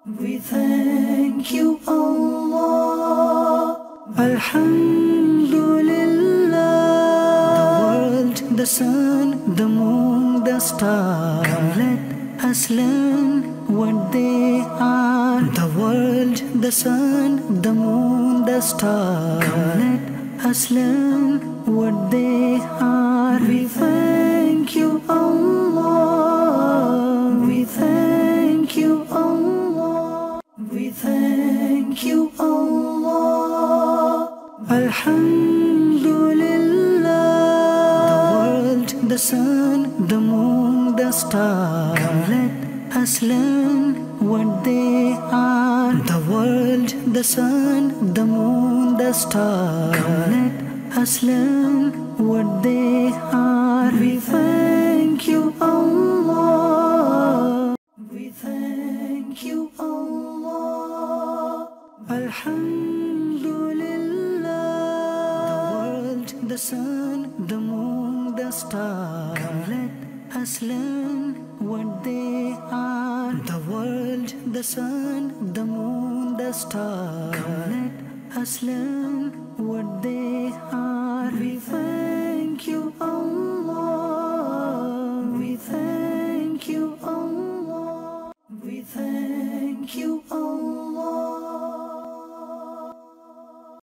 We thank you, Allah. Alhamdulillah. The world, the sun, the moon, the stars. Come let us learn what they are. The world, the sun, the moon, the stars. Come let us learn what they are. We thank you, Allah. We thank you, Allah. We thank you, Allah. Alhamdulillah. The world, the sun, the moon, the stars. Come let us learn what they are. The world, the sun, the moon, the stars. Come let us learn what they are. We thank you, Allah. We thank you, Allah. Alhamdulillah. The world, the sun, the moon, the stars. Come let us learn what they are. The world, the sun, the moon, the stars. Come let us learn what they are. We thank you, Allah.